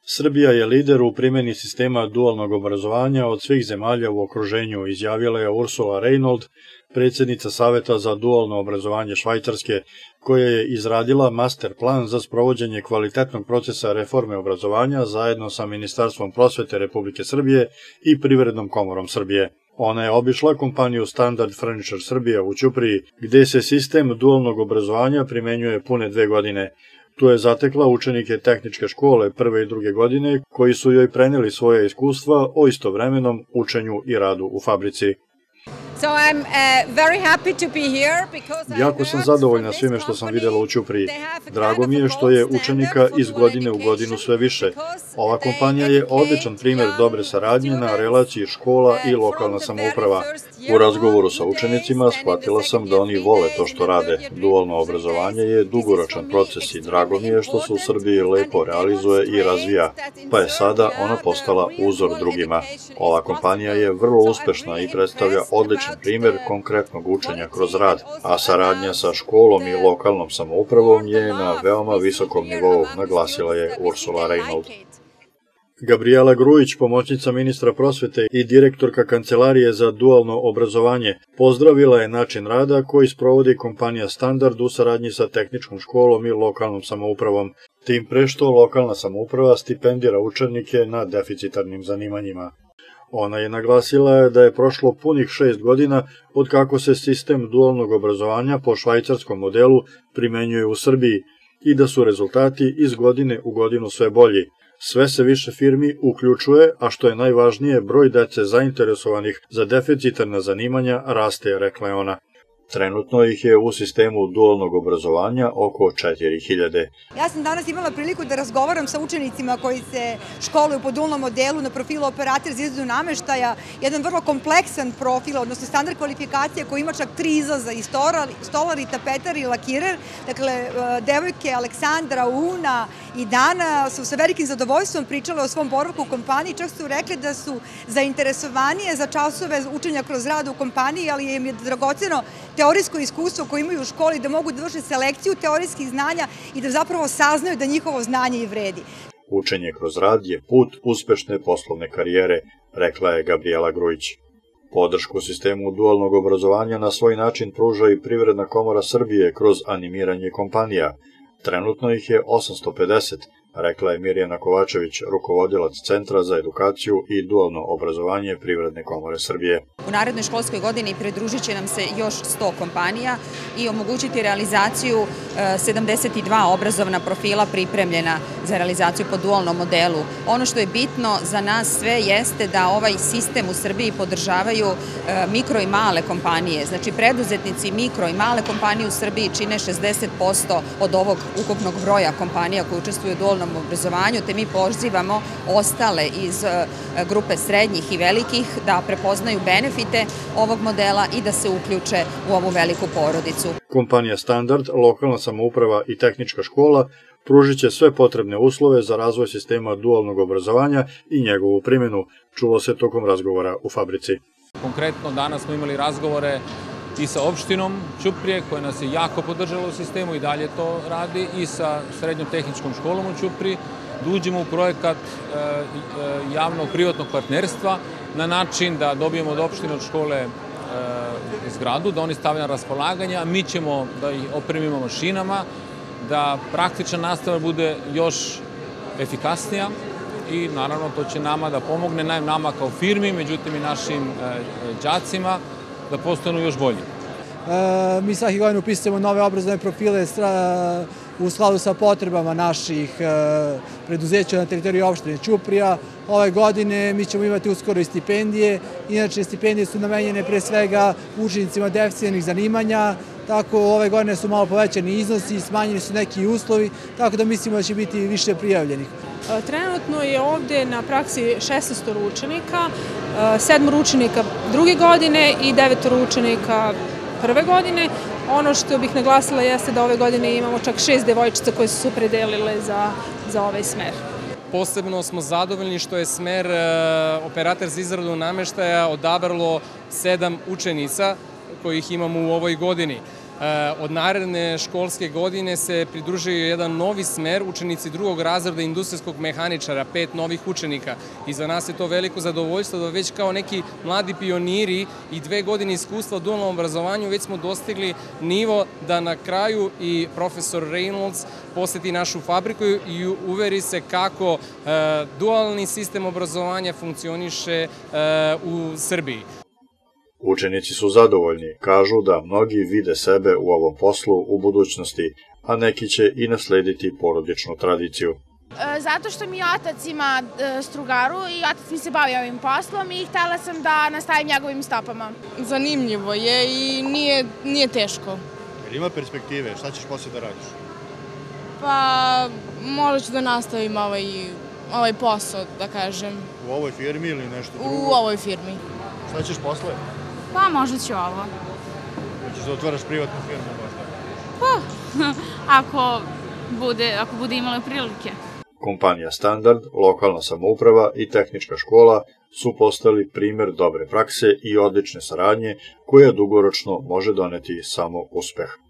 Srbija je lider u primjeni sistema dualnog obrazovanja od svih zemalja u okruženju, izjavila je Ursula Reinhold, predsjednica Saveta za dualno obrazovanje Švajcarske, koja je izradila master plan za sprovođenje kvalitetnog procesa reforme obrazovanja zajedno sa Ministarstvom prosvete Republike Srbije i Privrednom komorom Srbije. Ona je obišla kompaniju Standard Furniture Srbija u Ćupriji, gde se sistem dualnog obrazovanja primenjuje pune 2 godine. Tu je zatekla učenike tehničke škole 1. i 2. godine koji su joj preneli svoje iskustva o istovremenom učenju i radu u fabrici. Jako sam zadovoljna svime što sam videla u Ćupriji. Drago mi je što je učenika iz godine u godinu sve više. Ova kompanija je odličan primjer dobre saradnje na relaciji škola i lokalna samouprava. U razgovoru sa učenicima shvatila sam da oni vole to što rade. Dualno obrazovanje je dugoročan proces i drago mi je što se u Srbiji lepo realizuje i razvija, pa je sada ona postala uzor drugima. Ova kompanija je vrlo uspešna i predstavlja odličan primjer konkretnog učenja kroz rad, a saradnja sa školom i lokalnom samoupravom je na veoma visokom nivou, naglasila je Ursula Reinhold. Gabriela Grujić, pomoćnica ministra prosvete i direktorka Kancelarije za dualno obrazovanje, pozdravila je način rada koji sprovodi kompanija Standard u saradnji sa tehničkom školom i lokalnom samoupravom, tim pre što lokalna samouprava stipendira učenike na deficitarnim zanimanjima. Ona je naglasila da je prošlo punih 6 godina od kako se sistem dualnog obrazovanja po švajcarskom modelu primenjuje u Srbiji i da su rezultati iz godine u godinu sve bolji. Sve se više firmi uključuje, a što je najvažnije, broj dece zainteresovanih za deficitarna zanimanja raste, rekla je ona. Trenutno ih je u sistemu dualnog obrazovanja oko 4000. Ja sam danas imala priliku da razgovaram sa učenicima koji se školuju po dualnom modelu na profilu operater za izradu nameštaja, jedan vrlo kompleksan profil, odnosno standard kvalifikacija koji ima čak 3 izlaza, i stolar, i tapetar, i lakirer. Dakle, devojke Aleksandra, Una i Dana su sa velikim zadovoljstvom pričale o svom boravku u kompaniji, čak su rekli da su zainteresovanije za časove učenja kroz rad u kompaniji, ali im je dragoceno teorijsko iskustvo koje imaju u školi, da mogu da vrše selekciju teorijskih znanja i da zapravo saznaju da njihovo znanje i vredi. Učenje kroz rad je put uspešne poslovne karijere, rekla je Gabriela Grujić. Podršku sistemu dualnog obrazovanja na svoj način pruža i Privredna komora Srbije kroz animiranje kompanija. Trenutno ih je 850, rekla je Mirjana Kovačević, rukovodilac Centra za edukaciju i dualno obrazovanje Privredne komore Srbije. U narednoj školskoj godini pridružit će nam se još 100 kompanija i omogućiti realizaciju 72 obrazovna profila pripremljena za realizaciju po dualnom modelu. Ono što je bitno za nas sve jeste da ovaj sistem u Srbiji podržavaju mikro i male kompanije. Znači, preduzetnici mikro i male kompanije u Srbiji čine 60% od ovog ukupnog broja kompanija koji učestvuju u dualnom obrazovanju, te mi pozivamo ostale iz grupe srednjih i velikih da prepoznaju benefite ovog modela i da se uključe u ovu veliku porodicu. Kompanija Standard, lokalna samouprava i tehnička škola pružit će sve potrebne uslove za razvoj sistema dualnog obrazovanja i njegovu primjenu, čulo se tokom razgovora u fabrici. Konkretno danas smo imali razgovore i sa opštinom Ćuprije, koja nas je jako podržala u sistemu i dalje to radi, i sa srednjom tehničkom školom u Ćupriji, da uđemo u projekat javno-privatnog partnerstva na način da dobijemo od opštine, od škole zgradu, da oni stave na raspolaganje, a mi ćemo da ih opremimo mašinama, da praktična nastava bude još efikasnija i naravno to će nama da pomogne, nama kao firmi, međutim i našim đacima, da postanu još bolji. Mi svake godine upisujemo nove obrazovne profile u skladu sa potrebama naših preduzeća na teritoriji opštine Ćuprija. Ove godine mi ćemo imati uskoro i stipendije. Inače, stipendije su namenjene pre svega učenicima deficitarnih zanimanja, tako ove godine su malo povećani iznosi, smanjeni su neki uslovi, tako da mislimo da će biti više prijavljenih. Trenutno je ovde na praksi 16 učenika, 7 učenika druge godine i 9 učenika prve godine. Ono što bih naglasila jeste da ove godine imamo čak 6 devojčica koje su se opredelile za ovaj smer. Posebno smo zadovoljni što je smer operater za izradu nameštaja odabralo 7 učenica kojih imamo u ovoj godini. Od naredne školske godine se pridružuje jedan novi smer, učenici drugog razreda industrijskog mehaničara, 5 novih učenika. I za nas je to veliko zadovoljstvo da već kao neki mladi pioniri i 2 godine iskustva u dualnom obrazovanju već smo dostigli nivo da na kraju i profesor Reynolds poseti našu fabriku i uveri se kako dualni sistem obrazovanja funkcioniše u Srbiji. Učenici su zadovoljni, kažu da mnogi vide sebe u ovom poslu u budućnosti, a neki će i naslediti porodičnu tradiciju. Zato što mi otac ima strugaru i otac mi se bavi ovim poslom i htela sam da nastavim njegovim stopama. Zanimljivo je i nije teško. Jer ima perspektive, šta ćeš poslije da radiš? Pa možda ću da nastavim ovaj posao, da kažem. U ovoj firmi ili nešto drugo? U ovoj firmi. Šta ćeš posle? Pa možda ću ovo. Hoćeš da otvaraš privatnu firmu možda? Pa, ako bude imala prilike. Kompanija Standard, lokalna samouprava i tehnička škola su postali primer dobre prakse i odlične saradnje koja dugoročno može doneti samo uspeh.